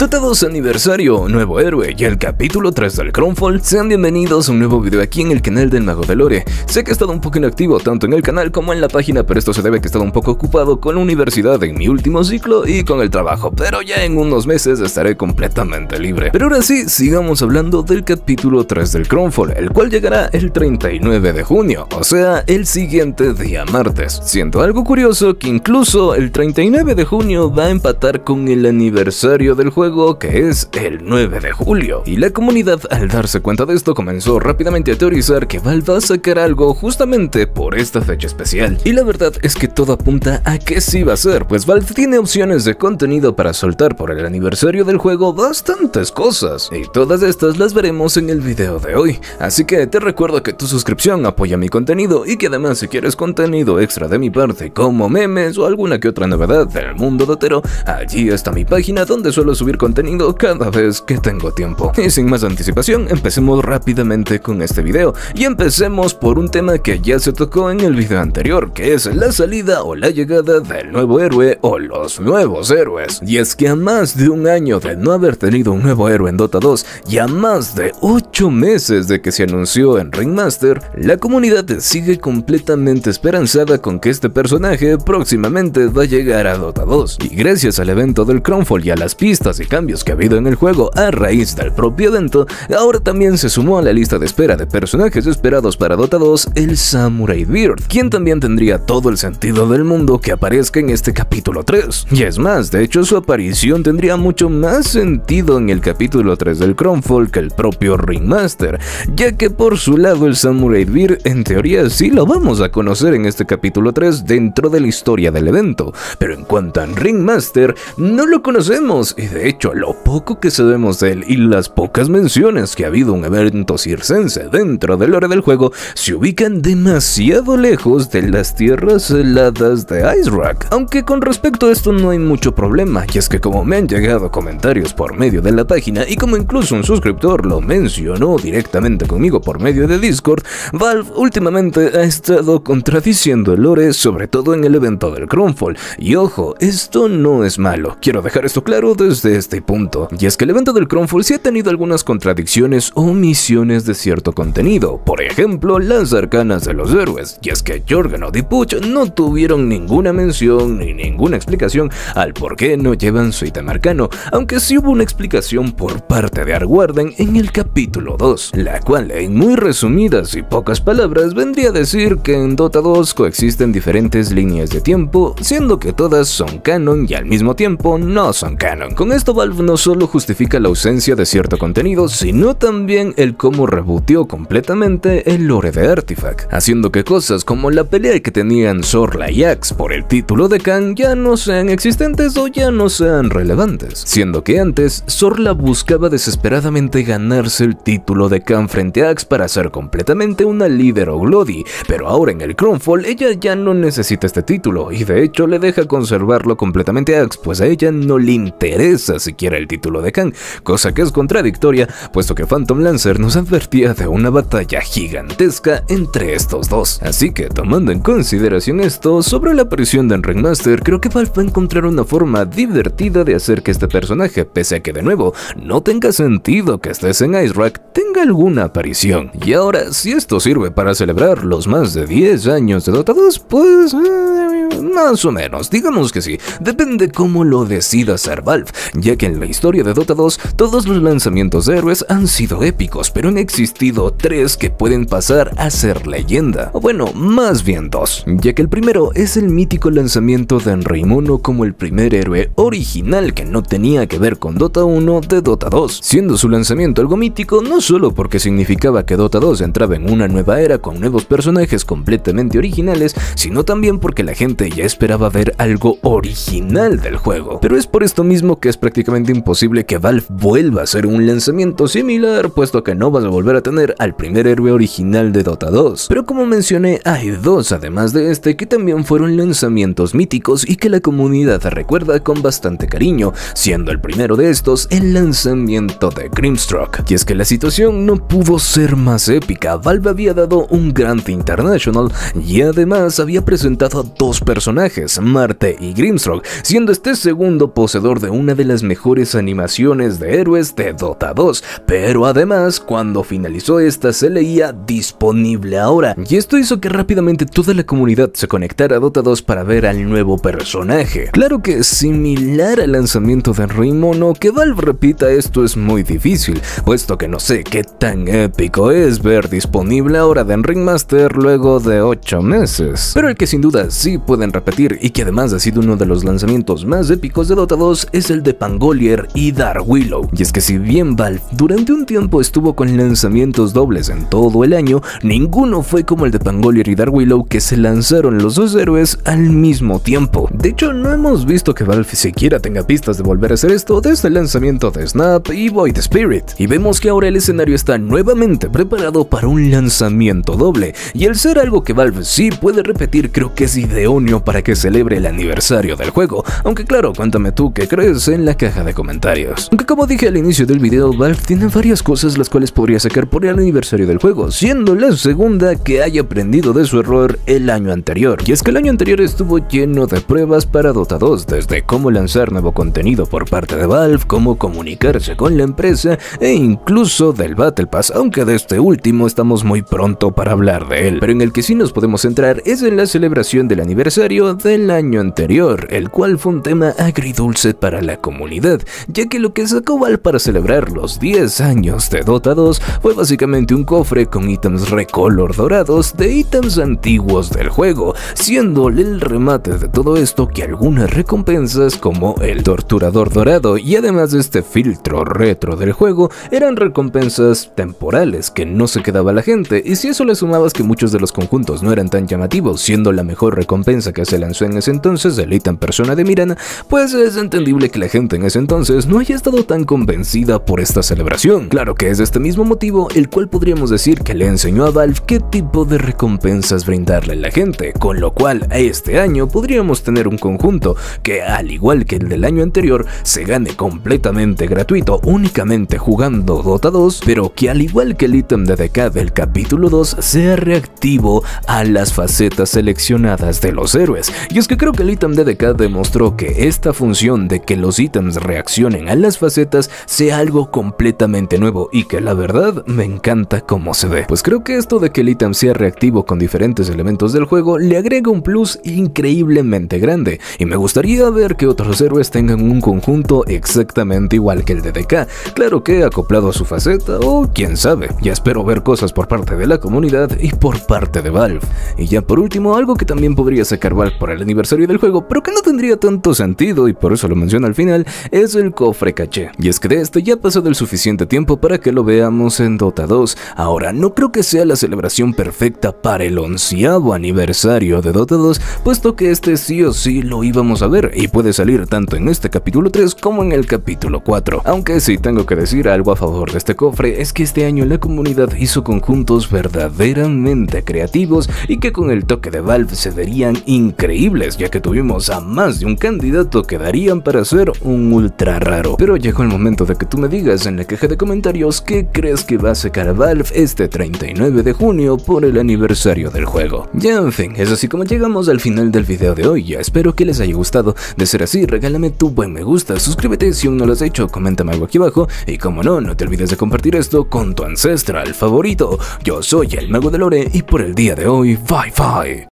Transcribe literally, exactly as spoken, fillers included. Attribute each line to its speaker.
Speaker 1: Dota dos aniversario, nuevo héroe y el capítulo tres del Crownfall. Sean bienvenidos a un nuevo video aquí en el canal del Mago de Lore. Sé que he estado un poco inactivo tanto en el canal como en la página, pero esto se debe a que he estado un poco ocupado con la universidad en mi último ciclo y con el trabajo, pero ya en unos meses estaré completamente libre. Pero ahora sí, sigamos hablando del capítulo tres del Crownfall, el cual llegará el treinta y nueve de junio, o sea, el siguiente día martes. Siendo algo curioso que incluso el treinta y nueve de junio va a empatar con el aniversario del juego, que es el nueve de julio, y la comunidad al darse cuenta de esto comenzó rápidamente a teorizar que Valve va a sacar algo justamente por esta fecha especial, y la verdad es que todo apunta a que sí va a ser, pues Valve tiene opciones de contenido para soltar por el aniversario del juego bastantes cosas, y todas estas las veremos en el video de hoy, así que te recuerdo que tu suscripción apoya mi contenido y que además si quieres contenido extra de mi parte como memes o alguna que otra novedad del mundo dotero, allí está mi página donde suelo subir contenido cada vez que tengo tiempo. Y sin más anticipación, empecemos rápidamente con este video, y empecemos por un tema que ya se tocó en el video anterior, que es la salida o la llegada del nuevo héroe o los nuevos héroes. Y es que a más de un año de no haber tenido un nuevo héroe en Dota dos y a más de ocho meses de que se anunció en Ringmaster, la comunidad sigue completamente esperanzada con que este personaje próximamente va a llegar a Dota dos, y gracias al evento del Crownfall y a las pistas y cambios que ha habido en el juego a raíz del propio evento, ahora también se sumó a la lista de espera de personajes esperados para Dota dos el Samurai Beard, quien también tendría todo el sentido del mundo que aparezca en este capítulo tres. Y es más, de hecho su aparición tendría mucho más sentido en el capítulo tres del Crownfall que el propio Ringmaster, ya que por su lado el Samurai Beard en teoría sí lo vamos a conocer en este capítulo tres dentro de la historia del evento, pero en cuanto a Ringmaster no lo conocemos, y de hecho lo poco que sabemos de él y las pocas menciones que ha habido un evento circense dentro del lore del juego se ubican demasiado lejos de las tierras heladas de Icewrack, aunque con respecto a esto no hay mucho problema, y es que como me han llegado comentarios por medio de la página y como incluso un suscriptor lo mencionó directamente conmigo por medio de Discord, Valve últimamente ha estado contradiciendo el lore, sobre todo en el evento del Crownfall, y ojo, esto no es malo, quiero dejar esto claro desde este punto, y es que el evento del Crownfall sí ha tenido algunas contradicciones o omisiones de cierto contenido, por ejemplo las arcanas de los héroes, y es que Jorgenot y Puch no tuvieron ninguna mención ni ninguna explicación al por qué no llevan su ítem arcano, aunque sí hubo una explicación por parte de Argwarden en el capítulo dos, la cual en muy resumidas y pocas palabras vendría a decir que en Dota dos coexisten diferentes líneas de tiempo, siendo que todas son canon y al mismo tiempo no son canon. Con esto Valve no solo justifica la ausencia de cierto contenido, sino también el cómo rebooteó completamente el lore de Artifact, haciendo que cosas como la pelea que tenían Sorla y Axe por el título de Khan ya no sean existentes o ya no sean relevantes, siendo que antes Sorla buscaba desesperadamente ganarse el título de Khan frente a Axe para ser completamente una líder o Glody, pero ahora en el Crownfall ella ya no necesita este título y de hecho le deja conservarlo completamente a Axe, pues a ella no le interesa siquiera el título de Khan, cosa que es contradictoria, puesto que Phantom Lancer nos advertía de una batalla gigantesca entre estos dos. Así que tomando en consideración esto, sobre la aparición de Ringmaster, creo que Valve va a encontrar una forma divertida de hacer que este personaje, pese a que de nuevo no tenga sentido que estés en Icewrack, tenga alguna aparición. Y ahora, si esto sirve para celebrar los más de diez años de Dota dos, pues eh, más o menos, digamos que sí, depende cómo lo decida hacer Valve, ya que en la historia de Dota dos todos los lanzamientos de héroes han sido épicos, pero han existido tres que pueden pasar a ser leyenda, o bueno, más bien dos, ya que el primero es el mítico lanzamiento de Enreimono como el primer héroe original que no tenía que ver con Dota uno de Dota dos, siendo su lanzamiento algo mítico no solo porque significaba que Dota dos entraba en una nueva era con nuevos personajes completamente originales, sino también porque la gente ya esperaba ver algo original del juego, pero es por esto mismo que es prácticamente imposible que Valve vuelva a hacer un lanzamiento similar, puesto que no vas a volver a tener al primer héroe original de Dota dos, pero como mencioné hay dos además de este que también fueron lanzamientos míticos y que la comunidad recuerda con bastante cariño, siendo el primero de estos el lanzamiento de Grimstroke, y es que la situación no pudo ser más épica. Valve había dado un Grand International y además había presentado a dos personajes, Marte y Grimstroke, siendo este segundo poseedor de una de las mejores animaciones de héroes de Dota dos, pero además cuando finalizó esta se leía disponible ahora, y esto hizo que rápidamente toda la comunidad se conectara a Dota dos para ver al nuevo personaje. Claro que similar al lanzamiento de Rimono, que Valve repita esto es muy difícil, puesto que no sé qué tan épico es ver disponible ahora de Ringmaster luego de ocho meses. Pero el que sin duda sí pueden repetir y que además ha sido uno de los lanzamientos más épicos de Dota dos es el de Pangolier y Dark Willow. Y es que si bien Valve durante un tiempo estuvo con lanzamientos dobles en todo el año, ninguno fue como el de Pangolier y Dark Willow, que se lanzaron los dos héroes al mismo tiempo. De hecho, no hemos visto que Valve siquiera tenga pistas de volver a hacer esto desde el lanzamiento de Snap y Void Spirit, y vemos que ahora el escenario está nuevamente preparado para un lanzamiento doble, y el ser algo que Valve sí puede repetir creo que es idóneo para que celebre el aniversario del juego, aunque claro, cuéntame tú qué crees en la caja de comentarios. Aunque como dije al inicio del video, Valve tiene varias cosas las cuales podría sacar por el aniversario del juego, siendo la segunda que haya aprendido de su error el año anterior, y es que el año anterior estuvo lleno de pruebas para Dota dos, desde cómo lanzar nuevo contenido por parte de Valve, cómo comunicarse con la empresa e incluso del Battle Pass, aunque de este último estamos muy pronto para hablar de él, pero en el que sí nos podemos centrar es en la celebración del aniversario del año anterior, el cual fue un tema agridulce para la comunidad, ya que lo que sacó Valve para celebrar los diez años de Dota dos fue básicamente un cofre con ítems recolor dorados de ítems antiguos del juego, siendo el remate de todo esto que algunas recompensas como el torturador dorado y además de este filtro retro del juego eran recompensas temporales que no se quedaba la gente, y si eso le sumabas que muchos de los conjuntos no eran tan llamativos, siendo la mejor recompensa que se lanzó en ese entonces el ítem persona de Mirana, pues es entendible que la gente en ese entonces no haya estado tan convencida por esta celebración. Claro que es de este mismo motivo el cual podríamos decir que le enseñó a Valve qué tipo de recompensas brindarle a la gente, con lo cual este año podríamos tener un conjunto que, al igual que el del año anterior, se gane completamente gratuito únicamente jugando Dota dos, pero que al igual que el ítem de D K del capítulo dos sea reactivo a las facetas seleccionadas de los héroes. Y es que creo que el ítem de D K demostró que esta función de que los ítems reaccionen a las facetas sea algo completamente nuevo, y que la verdad me encanta cómo se ve, pues creo que esto de que el ítem sea reactivo con diferentes elementos del juego le agrega un plus increíblemente grande, y me gustaría ver que otros héroes tengan un conjunto exactamente igual que el de D K, claro que acoplado a su faceta, o quién sabe. Ya espero ver cosas por parte de la comunidad y por parte de Valve. Y ya por último, algo que también podría sacar Valve por el aniversario del juego, pero que no tendría tanto sentido y por eso lo menciono al final, es el cofre caché. Y es que de este ya pasó del suficiente tiempo para que lo veamos en Dota dos. Ahora, no creo que sea la celebración perfecta para el onceavo aniversario de Dota dos, puesto que este sí o sí lo íbamos a ver, y puede salir tanto en este capítulo tres como en el capítulo cuatro. Aunque si tengo que decir algo a favor de este cofre, es que este año la comunidad hizo conjuntos verdaderamente creativos y que con el toque de Valve se verían increíbles, ya que tuvimos a más de un candidato que darían para ser un ultra raro. Pero llegó el momento de que tú me digas en la caja de comentarios qué crees que va a sacar Valve este treinta y nueve de junio por el aniversario del juego. Ya en fin, es así como llegamos al final del video de hoy. Ya espero que les haya gustado. De ser así, regálame tu buen me gusta, suscríbete si aún no lo has hecho, coméntame algo aquí abajo, y como no, no te olvides de compartir esto con tu ancestral favorito. Yo soy el Mago de Lore y por el día de hoy, bye bye.